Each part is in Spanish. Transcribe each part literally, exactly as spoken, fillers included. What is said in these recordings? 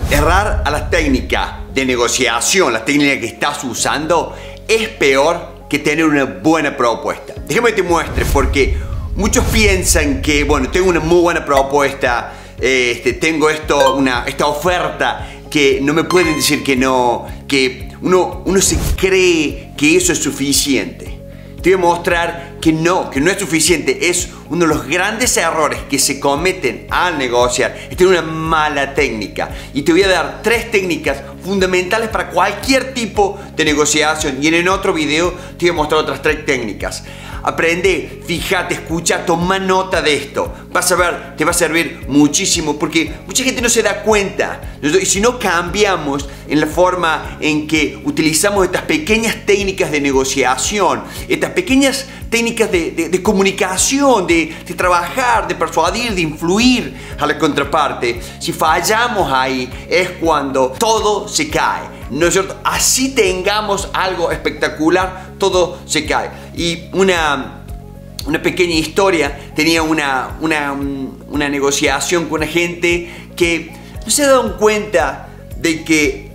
Errar a la técnica de negociación, la técnica que estás usando, es peor que tener una buena propuesta. Déjame que te muestre, porque muchos piensan que, bueno, tengo una muy buena propuesta, eh, este, tengo esto, una, esta oferta que no me pueden decir que no, que uno, uno se cree que eso es suficiente. Te voy a mostrar que no, que no es suficiente. Es uno de los grandes errores que se cometen al negociar, es tener una mala técnica. Y te voy a dar tres técnicas fundamentales para cualquier tipo de negociación. Y en el otro video te voy a mostrar otras tres técnicas. Aprende, fíjate, escucha, toma nota de esto. Vas a ver, te va a servir muchísimo, porque mucha gente no se da cuenta. Y si no cambiamos en la forma en que utilizamos estas pequeñas técnicas de negociación, estas pequeñas técnicas de, de, de comunicación, de, de trabajar, de persuadir, de influir a la contraparte, si fallamos ahí es cuando todo se cae. ¿No es cierto? Así tengamos algo espectacular, todo se cae. Y una, una pequeña historia, tenía una, una, una negociación con una gente que no se daban cuenta de que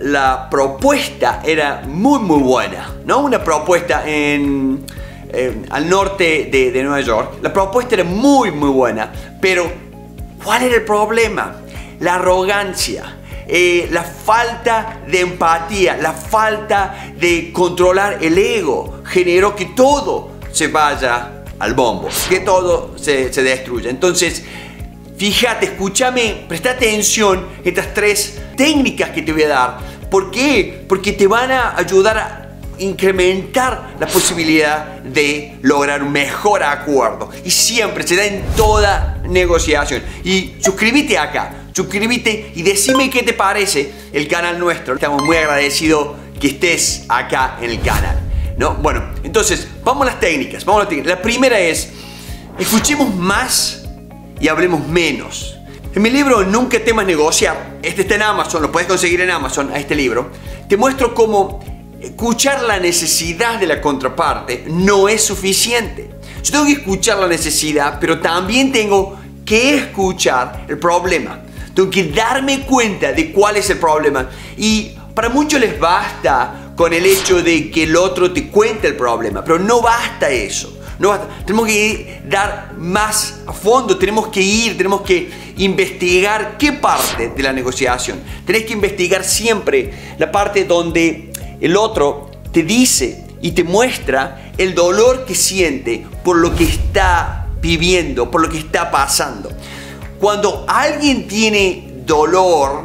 la propuesta era muy muy buena, ¿no? Una propuesta en, eh, al norte de, de Nueva York. La propuesta era muy muy buena, pero ¿cuál era el problema? La arrogancia. Eh, la falta de empatía, la falta de controlar el ego generó que todo se vaya al bombo, que todo se, se destruya. Entonces, fíjate, escúchame, presta atención a estas tres técnicas que te voy a dar. ¿Por qué? Porque te van a ayudar a incrementar la posibilidad de lograr un mejor acuerdo. Y siempre se da en toda negociación. Y suscríbete acá. Suscríbete y decime qué te parece el canal nuestro. Estamos muy agradecidos que estés acá en el canal, ¿no? Bueno, entonces, vamos a las técnicas. Vamos a las técnicas. La primera es, escuchemos más y hablemos menos. En mi libro Nunca temas negociar, este está en Amazon, lo puedes conseguir en Amazon, a este libro, te muestro cómo escuchar la necesidad de la contraparte no es suficiente. Yo tengo que escuchar la necesidad, pero también tengo que escuchar el problema. Tengo que darme cuenta de cuál es el problema. Y para muchos les basta con el hecho de que el otro te cuente el problema, pero no basta eso. No basta. Tenemos que ir, dar más a fondo, tenemos que ir, tenemos que investigar qué parte de la negociación. Tenés que investigar siempre la parte donde el otro te dice y te muestra el dolor que siente por lo que está viviendo, por lo que está pasando. Cuando alguien tiene dolor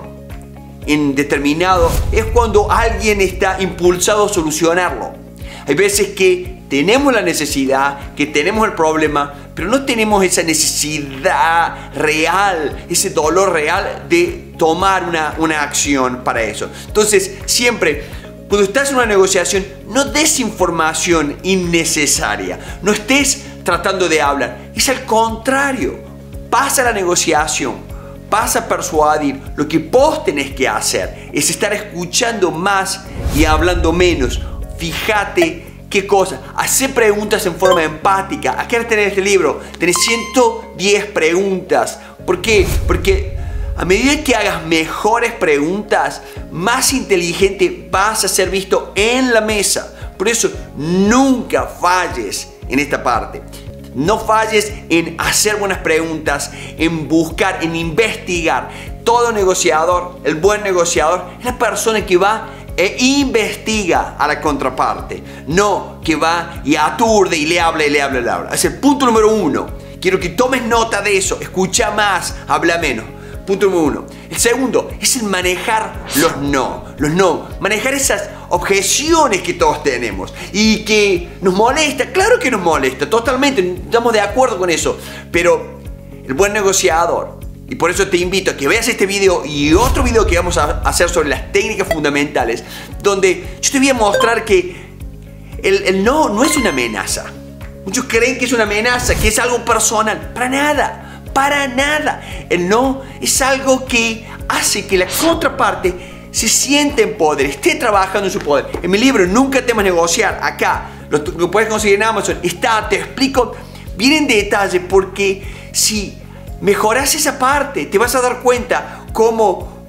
en determinado, es cuando alguien está impulsado a solucionarlo. Hay veces que tenemos la necesidad, que tenemos el problema, pero no tenemos esa necesidad real, ese dolor real de tomar una, una acción para eso. Entonces, siempre, cuando estás en una negociación, no des información innecesaria, no estés tratando de hablar, es al contrario. Pasa la negociación, pasa a persuadir. Lo que vos tenés que hacer es estar escuchando más y hablando menos. Fíjate qué cosas. Hacé preguntas en forma empática. Aquí tenés este libro. Tenés ciento diez preguntas. ¿Por qué? Porque a medida que hagas mejores preguntas, más inteligente vas a ser visto en la mesa. Por eso, nunca falles en esta parte. No falles en hacer buenas preguntas, en buscar, en investigar. Todo negociador, el buen negociador, es la persona que va e investiga a la contraparte. No que va y aturde y le habla y le habla y le habla. Es el punto número uno. Quiero que tomes nota de eso. Escucha más, habla menos. Punto número uno. El segundo es el manejar los no. Los no. Manejar esas objeciones que todos tenemos y que nos molesta. Claro que nos molesta, totalmente. Estamos de acuerdo con eso. Pero el buen negociador, y por eso te invito a que veas este video y otro video que vamos a hacer sobre las técnicas fundamentales, donde yo te voy a mostrar que el, el no no es una amenaza. Muchos creen que es una amenaza, que es algo personal. Para nada. Para nada. El no es algo que hace que la contraparte se sienta en poder, esté trabajando en su poder. En mi libro Nunca temas negociar, acá, lo, lo puedes conseguir en Amazon, está, te explico bien en detalle, porque si mejoras esa parte, te vas a dar cuenta cómo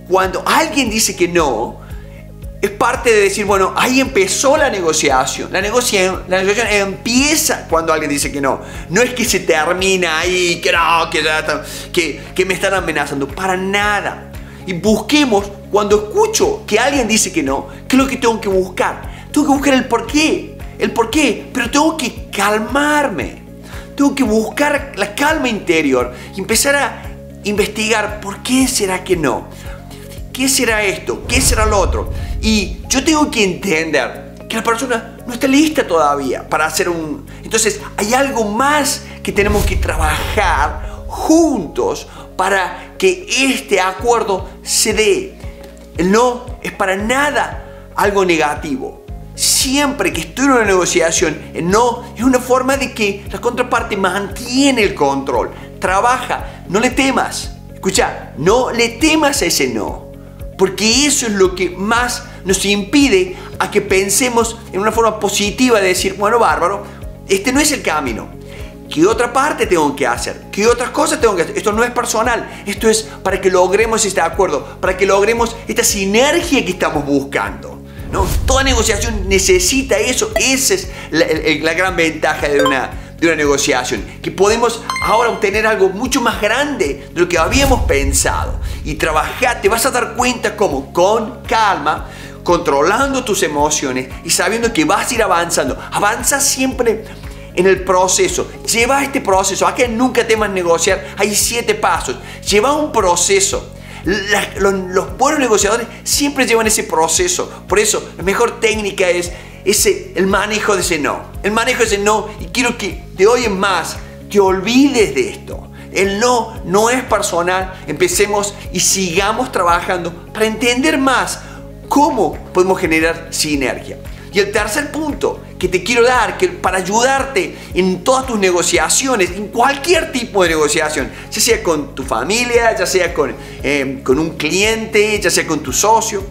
cuando alguien dice que no, es parte de decir, bueno, ahí empezó la negociación. La negociación, la negociación empieza cuando alguien dice que no. No es que se termina ahí, que no, que, ya, que, que me están amenazando. Para nada. Y busquemos, cuando escucho que alguien dice que no, ¿qué es lo que tengo que buscar? Tengo que buscar el por qué. El por qué. Pero tengo que calmarme. Tengo que buscar la calma interior y empezar a investigar por qué será que no. ¿Qué será esto? ¿Qué será lo otro? Y yo tengo que entender que la persona no está lista todavía para hacer un... Entonces hay algo más que tenemos que trabajar juntos para que este acuerdo se dé. El no es para nada algo negativo. Siempre que estoy en una negociación, el no es una forma de que la contraparte mantiene el control. Trabaja, no le temas. Escucha, no le temas a ese no. Porque eso es lo que más nos impide a que pensemos en una forma positiva de decir, bueno, bárbaro, este no es el camino. ¿Qué otra parte tengo que hacer? ¿Qué otras cosas tengo que hacer? Esto no es personal. Esto es para que logremos este acuerdo, para que logremos esta sinergia que estamos buscando, ¿no? Toda negociación necesita eso. Esa es la, la gran ventaja de una, de una negociación. Que podemos ahora obtener algo mucho más grande de lo que habíamos pensado. Y trabajar, te vas a dar cuenta cómo, con calma, controlando tus emociones y sabiendo que vas a ir avanzando. Avanza siempre en el proceso. Lleva este proceso. Acá nunca temas negociar. Hay siete pasos. Lleva un proceso. La, los, los buenos negociadores siempre llevan ese proceso. Por eso la mejor técnica es ese, el manejo de ese no. El manejo de ese no. Y quiero que de hoy en más te olvides de esto. El no no es personal. Empecemos y sigamos trabajando para entender más cómo podemos generar sinergia. Y el tercer punto que te quiero dar, que para ayudarte en todas tus negociaciones, en cualquier tipo de negociación, ya sea con tu familia, ya sea con, eh, con un cliente, ya sea con tu socio,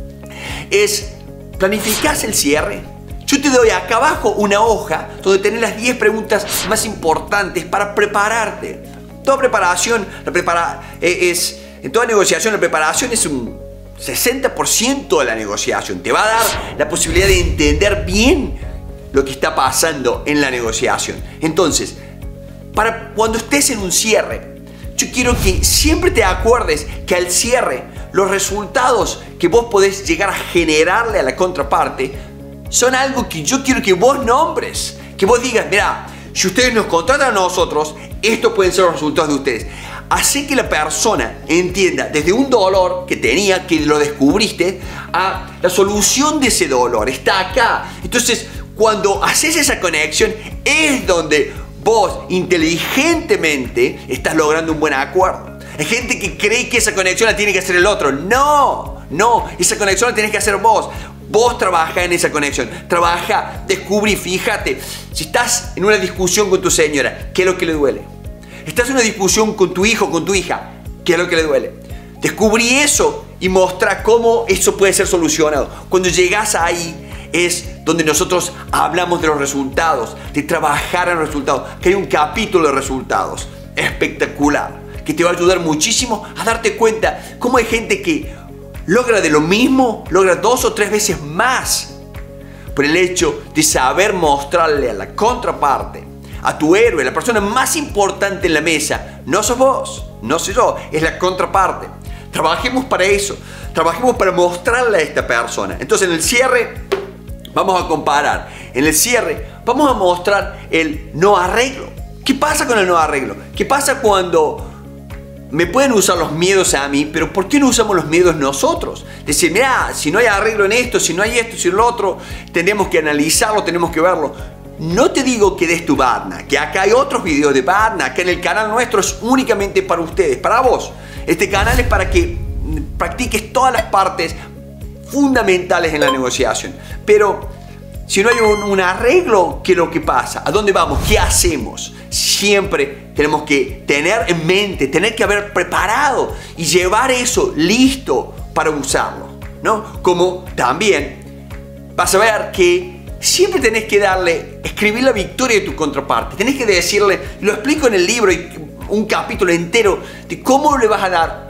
es planificar el cierre. Yo te doy acá abajo una hoja donde tenés las diez preguntas más importantes para prepararte. Toda preparación, la prepara, eh, es, en toda negociación, la preparación es un sesenta por ciento de la negociación. Te va a dar la posibilidad de entender bien lo que está pasando en la negociación. Entonces, para cuando estés en un cierre, yo quiero que siempre te acuerdes que al cierre, los resultados que vos podés llegar a generarle a la contraparte son algo que yo quiero que vos nombres. Que vos digas, mira, si ustedes nos contratan a nosotros, estos pueden ser los resultados de ustedes. Así que la persona entienda desde un dolor que tenía, que lo descubriste, a la solución de ese dolor. Está acá. Entonces, cuando haces esa conexión, es donde vos inteligentemente estás logrando un buen acuerdo. Hay gente que cree que esa conexión la tiene que hacer el otro. No, no. Esa conexión la tienes que hacer vos. Vos trabajá en esa conexión, trabajá, descubrí, fíjate, si estás en una discusión con tu señora, ¿qué es lo que le duele? Estás en una discusión con tu hijo, con tu hija, ¿qué es lo que le duele? Descubrí eso y mostrá cómo eso puede ser solucionado. Cuando llegás ahí es donde nosotros hablamos de los resultados, de trabajar en los resultados, que hay un capítulo de resultados espectacular, que te va a ayudar muchísimo a darte cuenta cómo hay gente que logra de lo mismo, logra dos o tres veces más por el hecho de saber mostrarle a la contraparte, a tu héroe, la persona más importante en la mesa. No sos vos, no soy yo, es la contraparte. Trabajemos para eso, trabajemos para mostrarle a esta persona. Entonces en el cierre vamos a comparar, en el cierre vamos a mostrar el no arreglo. ¿Qué pasa con el no arreglo? ¿Qué pasa cuando me pueden usar los miedos a mí, pero ¿por qué no usamos los miedos nosotros? Decir, mira, si no hay arreglo en esto, si no hay esto, si lo otro, tenemos que analizarlo, tenemos que verlo. No te digo que des tu Badna, que acá hay otros videos de Badna, que en el canal nuestro es únicamente para ustedes, para vos. Este canal es para que practiques todas las partes fundamentales en la negociación. Pero si no hay un, un arreglo, ¿qué es lo que pasa? ¿A dónde vamos? ¿Qué hacemos? Siempre tenemos que tener en mente, tener que haber preparado y llevar eso listo para usarlo, ¿no? Como también vas a ver que siempre tenés que darle, escribir la victoria de tu contraparte. Tenés que decirle, lo explico en el libro, y un capítulo entero de cómo le vas a dar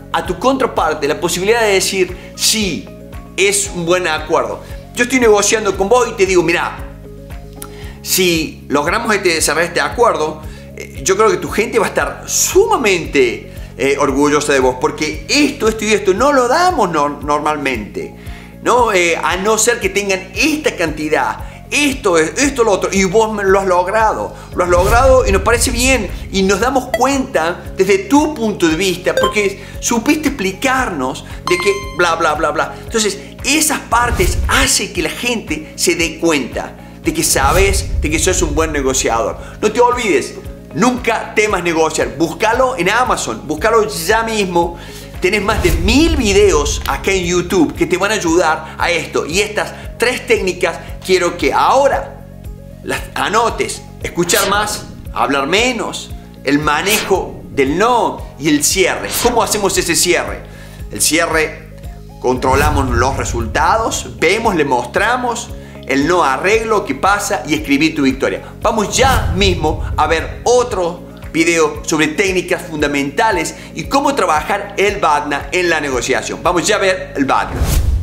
a tu contraparte la posibilidad de decir, sí, es un buen acuerdo. Yo estoy negociando con vos y te digo, mira, si logramos este, cerrar este acuerdo, eh, yo creo que tu gente va a estar sumamente eh, orgullosa de vos, porque esto, esto y esto no lo damos no, normalmente, ¿no? Eh, a no ser que tengan esta cantidad. Esto es, esto lo otro, y vos lo has logrado, lo has logrado y nos parece bien y nos damos cuenta desde tu punto de vista porque supiste explicarnos de que bla bla bla bla. Entonces esas partes hacen que la gente se dé cuenta de que sabes, de que sos un buen negociador. No te olvides, nunca temas negociar, búscalo en Amazon, búscalo ya mismo. Tenés más de mil videos acá en YouTube que te van a ayudar a esto. Y estas tres técnicas quiero que ahora las anotes. Escuchar más, hablar menos, el manejo del no y el cierre. ¿Cómo hacemos ese cierre? El cierre, controlamos los resultados, vemos, le mostramos el no arreglo que pasa y escribir tu victoria. Vamos ya mismo a ver otro video sobre técnicas fundamentales y cómo trabajar el BADNA en la negociación. Vamos ya a ver el BADNA.